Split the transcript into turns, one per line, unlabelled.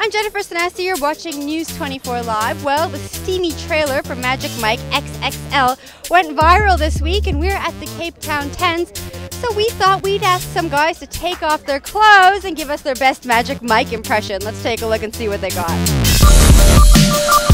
I'm Jennifer Sanasi, you're watching News 24 Live. Well, the steamy trailer for Magic Mike XXL went viral this week and we're at the Cape Town 10s. So we thought we'd ask some guys to take off their clothes and give us their best Magic Mike impression. Let's take a look and see what they got.